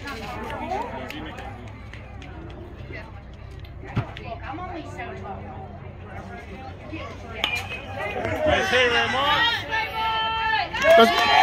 I'm only so tall. Nice hit, Raymond. Let's